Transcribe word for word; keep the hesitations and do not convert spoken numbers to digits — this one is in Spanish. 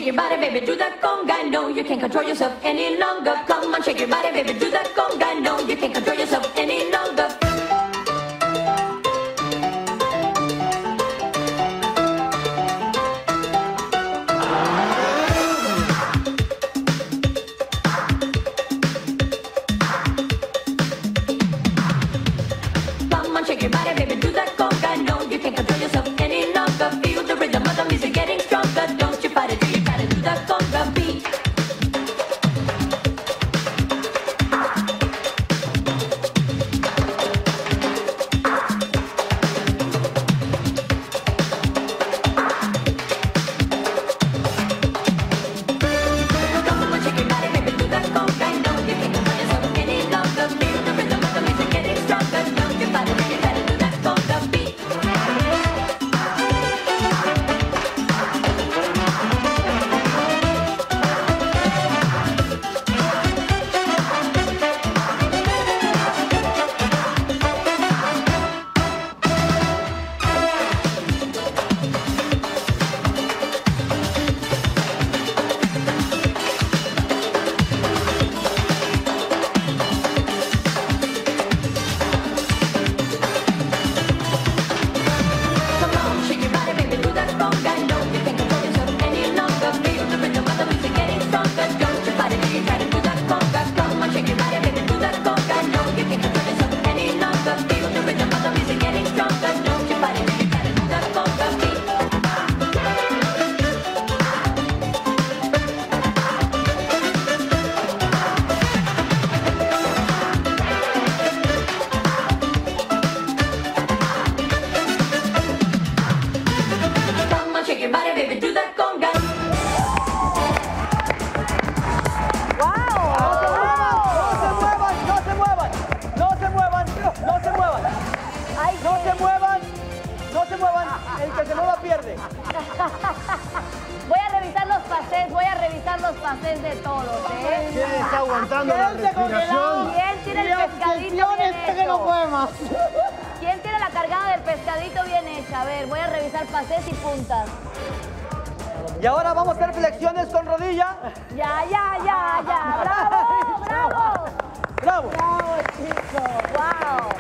shake your body, baby, do that conga. No, you can't control yourself any longer. Come on, shake your body, baby, do that conga. No, you can't control yourself any longer. Come on, shake your body, baby, do that conga. No, you can't control yourself any longer. Feel the rhythm of the music getting stronger. Don't you fight it, do you gotta do that conga beat. El que se mueva pierde. Voy a revisar los pasés, voy a revisar los pasés de todos, ¿eh? ¿Quién está aguantando la respiración? ¿Quién tiene el pescadito bien hecho? Que no podemos. ¿Quién tiene la cargada del pescadito bien hecha? A ver, voy a revisar pasés y puntas. Y ahora vamos a hacer flexiones con rodilla. Ya, ya, ya, ya. ¡Bravo, bravo! ¡Bravo! ¡Bravo, chicos! ¡Wow!